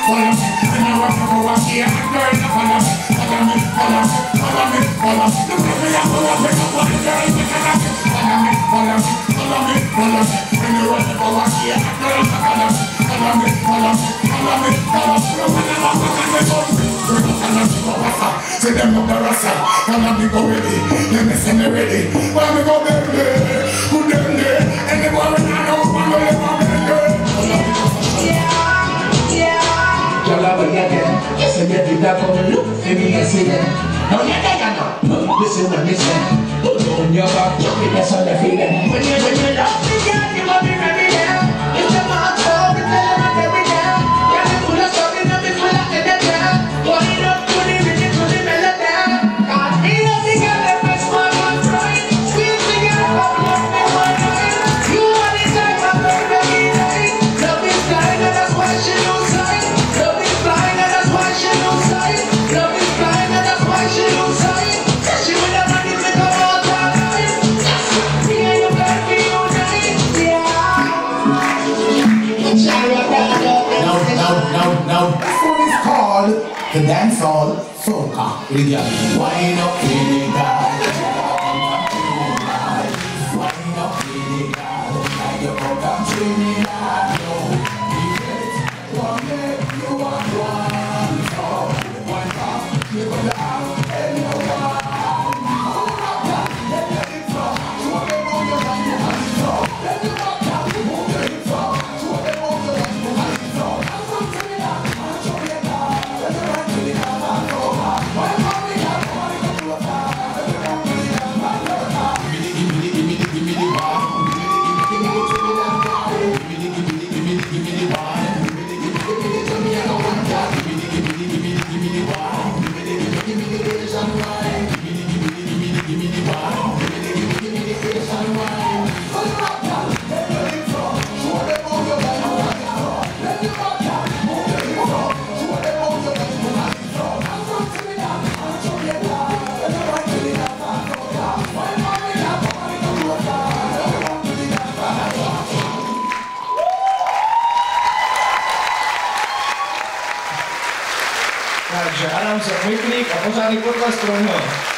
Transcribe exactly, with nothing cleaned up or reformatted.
follow me. And I want to go and see a girl to follow me. Follow me, follow me, follow me, follow me. Look at me, I'm gonna bring up one girl to follow me. Follow me, follow me, follow me, follow me. And I want to go and see a girl to follow me. Follow me, follow me, follow me, follow me. Look at me, I'm gonna go and see a girl to follow me. Say them up the rasa, follow me go ready. Let me see me ready. Follow me go baby, who them there? And the boy when I know, I'm gonna go baby. Y'all have a again. Yes, I get it up on the look. Maybe I see them. No, yeah, they got no. Listen and listen. Put on your back, jump in, that's all the feeling. When you, when you love me, girl, you want me ready now. It's the mark, so we tell them I'm every now. Yeah, me full of something, and me full of energy. Wind up to the rhythm, to the melody. God, me love the girl, that makes my heart cry. Squeeze the girl, love me one night. You are the type of girl that me like. Love is blind, and that's why she lose sight. Love is blind, and that's why she lose sight. Love is blind, and that's why she lose sight. Says she would have run it to come out all night. Me and you got me unite, yeah. No, no, no, no. This one is called the dancehall soca. Wind up in the dark. Wind up in the dark. Like you put up Trinidad. No, you get one leg, you want one. So, one top, you put the out, and you want. Let it flow. Show them all your life, you have it flow. Let it rock down, move your hips flow. Show them all your life, you have it flow. I'm from Trinidad, I'm from Trinidad. Let it rock to the dance and go back. Why can't we have nobody come to a bar? Let it rock to the dance and go back. Give me the, give me the, give me the, give me the bar. Give me the, give me the Trinidad bar. Give me the, give me the, give me the, give me the bar. Give me the, give me the, give me the Jamaica one car. Give me the, give me the, give me the, give me the bar. Give me the, give me the, give me the Asian wine. Give me the, give me the, give me the, give me the bar. Give me the, give me the, give me the Asian wine. Let it rock down, let it flow. Show them all your life, you have it flow. Let it rock down, move your hips flow. Show them all your life, you have it flow. I'm from Trinidad, I'm from Jamaica. Let it rock to the dance and go down. Why can't we have nobody come to a bar? Let it rock to the dance and go down. Takže Adam se můj klík a pořádný podcast pro něho.